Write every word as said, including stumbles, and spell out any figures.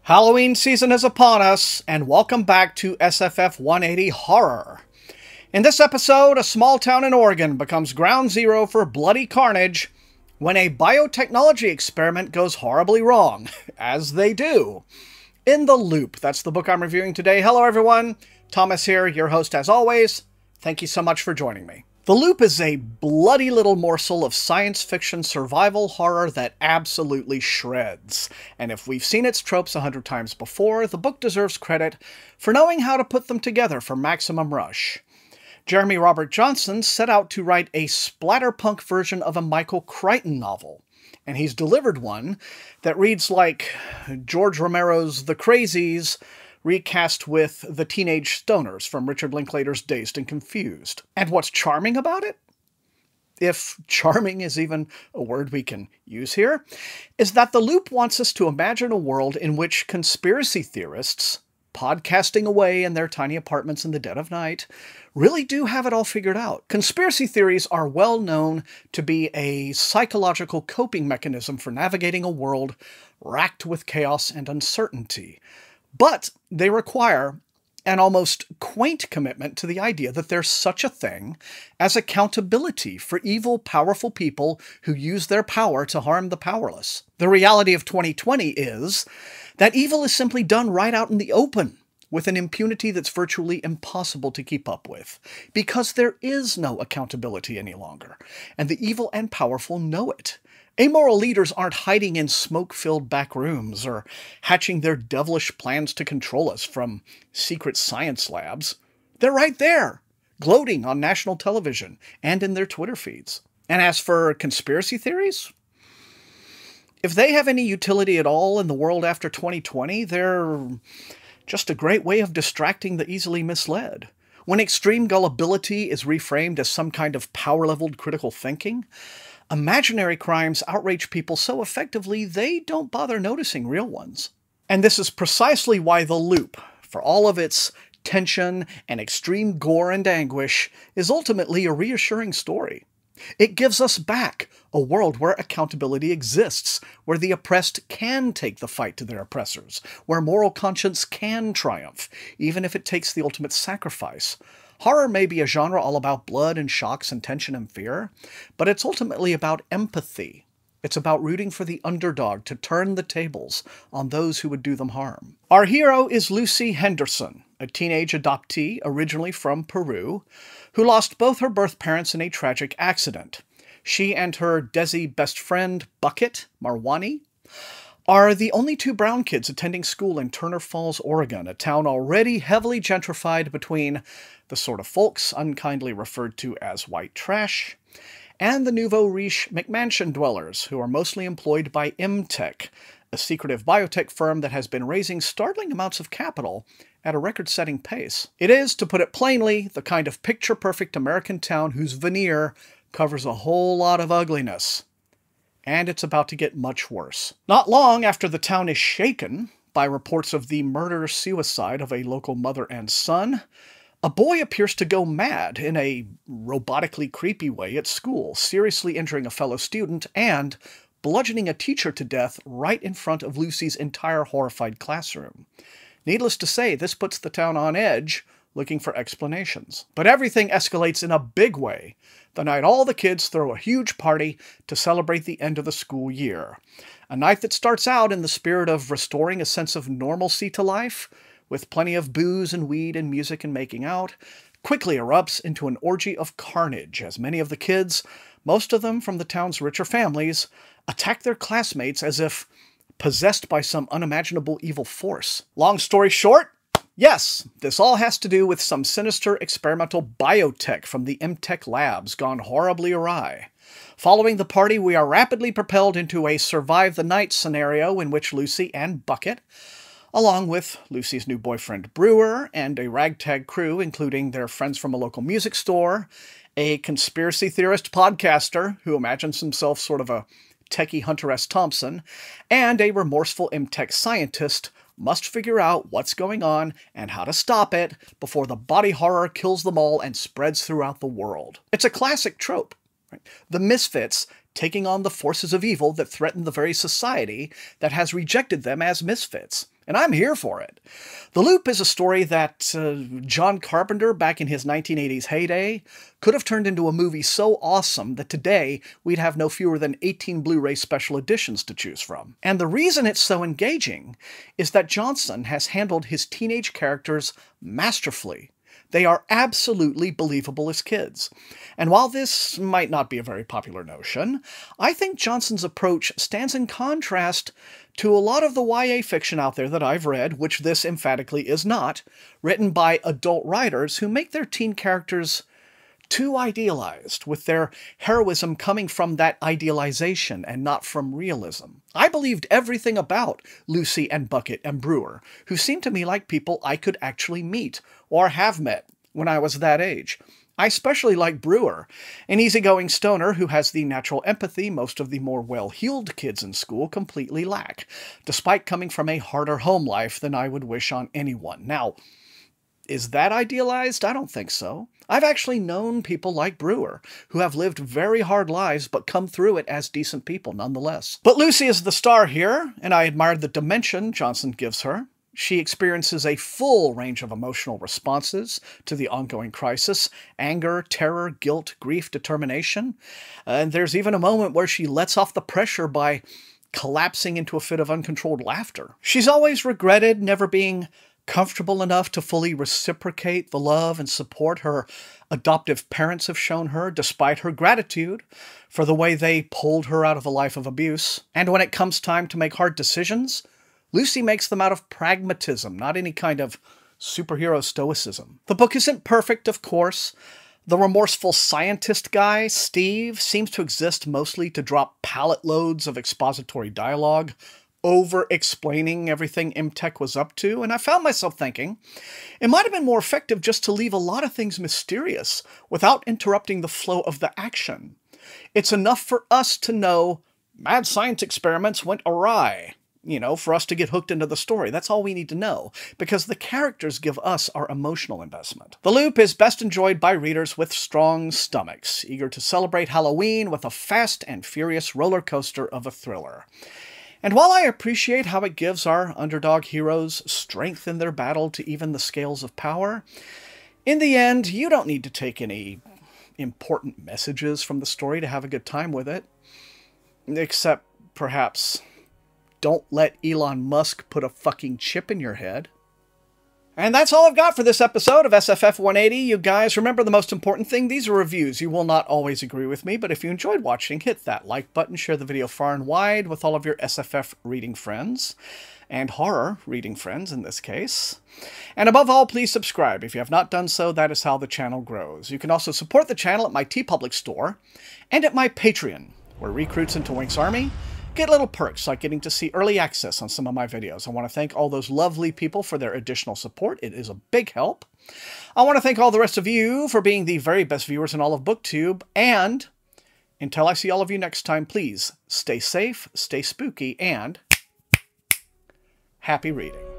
Halloween season is upon us, and welcome back to S F F one eighty Horror. In this episode, a small town in Oregon becomes ground zero for bloody carnage when a biotechnology experiment goes horribly wrong, as they do. In the Loop, that's the book I'm reviewing today. Hello everyone, Thomas here, your host as always. Thank you so much for joining me. The Loop is a bloody little morsel of science fiction survival horror that absolutely shreds. And if we've seen its tropes a hundred times before, the book deserves credit for knowing how to put them together for maximum rush. Jeremy Robert Johnson set out to write a splatterpunk version of a Michael Crichton novel. And he's delivered one that reads like George Romero's The Crazies, recast with the teenage stoners from Richard Linklater's Dazed and Confused. And what's charming about it, if charming is even a word we can use here, is that The Loop wants us to imagine a world in which conspiracy theorists, podcasting away in their tiny apartments in the dead of night, really do have it all figured out. Conspiracy theories are well known to be a psychological coping mechanism for navigating a world racked with chaos and uncertainty. But they require an almost quaint commitment to the idea that there's such a thing as accountability for evil, powerful people who use their power to harm the powerless. The reality of twenty twenty is that evil is simply done right out in the open, with an impunity that's virtually impossible to keep up with, because there is no accountability any longer, and the evil and powerful know it. Amoral leaders aren't hiding in smoke-filled back rooms or hatching their devilish plans to control us from secret science labs. They're right there, gloating on national television and in their Twitter feeds. And as for conspiracy theories, if they have any utility at all in the world after twenty twenty, they're just a great way of distracting the easily misled. When extreme gullibility is reframed as some kind of power-leveled critical thinking, imaginary crimes outrage people so effectively they don't bother noticing real ones. And this is precisely why The Loop, for all of its tension and extreme gore and anguish, is ultimately a reassuring story. It gives us back a world where accountability exists, where the oppressed can take the fight to their oppressors, where moral conscience can triumph, even if it takes the ultimate sacrifice. Horror may be a genre all about blood and shocks and tension and fear, but it's ultimately about empathy. It's about rooting for the underdog to turn the tables on those who would do them harm. Our hero is Lucy Henderson, a teenage adoptee originally from Peru, who lost both her birth parents in a tragic accident. She and her Desi best friend, Bucket Marwani, are the only two brown kids attending school in Turner Falls, Oregon, a town already heavily gentrified between the sort of folks unkindly referred to as white trash, and the nouveau riche McMansion dwellers, who are mostly employed by MTech, a secretive biotech firm that has been raising startling amounts of capital at a record-setting pace. It is, to put it plainly, the kind of picture-perfect American town whose veneer covers a whole lot of ugliness. And it's about to get much worse. Not long after the town is shaken by reports of the murder-suicide of a local mother and son, a boy appears to go mad in a robotically creepy way at school, seriously injuring a fellow student and bludgeoning a teacher to death right in front of Lucy's entire horrified classroom. Needless to say, this puts the town on edge, looking for explanations. But everything escalates in a big way the night all the kids throw a huge party to celebrate the end of the school year. A night that starts out in the spirit of restoring a sense of normalcy to life, with plenty of booze and weed and music and making out, quickly erupts into an orgy of carnage as many of the kids, most of them from the town's richer families, attack their classmates as if possessed by some unimaginable evil force. Long story short, yes, this all has to do with some sinister experimental biotech from the MTech labs gone horribly awry. Following the party, we are rapidly propelled into a survive-the-night scenario in which Lucy and Bucket, along with Lucy's new boyfriend Brewer and a ragtag crew, including their friends from a local music store, a conspiracy theorist podcaster who imagines himself sort of a techie Hunter S. Thompson, and a remorseful MTech scientist, must figure out what's going on and how to stop it before the body horror kills them all and spreads throughout the world. It's a classic trope. Right? The misfits taking on the forces of evil that threaten the very society that has rejected them as misfits. and I'm here for it. The Loop is a story that uh, John Carpenter, back in his nineteen eighties heyday, could have turned into a movie so awesome that today we'd have no fewer than eighteen Blu-ray special editions to choose from. And the reason it's so engaging is that Johnson has handled his teenage characters masterfully. They are absolutely believable as kids. And while this might not be a very popular notion, I think Johnson's approach stands in contrast to a lot of the Y A fiction out there that I've read, which this emphatically is not, written by adult writers who make their teen characters too idealized, with their heroism coming from that idealization and not from realism. I believed everything about Lucy and Bucket and Brewer, who seemed to me like people I could actually meet, or have met, when I was that age. I especially like Brewer, an easygoing stoner who has the natural empathy most of the more well-heeled kids in school completely lack, despite coming from a harder home life than I would wish on anyone. Now, is that idealized? I don't think so. I've actually known people like Brewer, who have lived very hard lives but come through it as decent people nonetheless. But Lucy is the star here, and I admired the dimension Johnson gives her. She experiences a full range of emotional responses to the ongoing crisis: anger, terror, guilt, grief, determination. And there's even a moment where she lets off the pressure by collapsing into a fit of uncontrolled laughter. She's always regretted never being comfortable enough to fully reciprocate the love and support her adoptive parents have shown her, despite her gratitude for the way they pulled her out of a life of abuse. And when it comes time to make hard decisions, Lucy makes them out of pragmatism, not any kind of superhero stoicism. The book isn't perfect, of course. The remorseful scientist guy, Steve, seems to exist mostly to drop pallet loads of expository dialogue, over-explaining everything Imtech was up to, and I found myself thinking it might have been more effective just to leave a lot of things mysterious without interrupting the flow of the action. It's enough for us to know mad science experiments went awry, you know, for us to get hooked into the story. That's all we need to know, because the characters give us our emotional investment. The Loop is best enjoyed by readers with strong stomachs, eager to celebrate Halloween with a fast and furious roller coaster of a thriller. And while I appreciate how it gives our underdog heroes strength in their battle to even the scales of power, in the end, you don't need to take any important messages from the story to have a good time with it. Except, perhaps, don't let Elon Musk put a fucking chip in your head. And that's all I've got for this episode of S F F one eighty. You guys, remember the most important thing, these are reviews. You will not always agree with me, but if you enjoyed watching, hit that like button, share the video far and wide with all of your S F F reading friends, and horror reading friends in this case. And above all, please subscribe. If you have not done so, that is how the channel grows. You can also support the channel at my TeePublic store and at my Patreon, where recruits into Wink's Army get little perks like getting to see early access on some of my videos. I want to thank all those lovely people for their additional support. It is a big help. I want to thank all the rest of you for being the very best viewers in all of BookTube. And until I see all of you next time, please stay safe, stay spooky, and happy reading.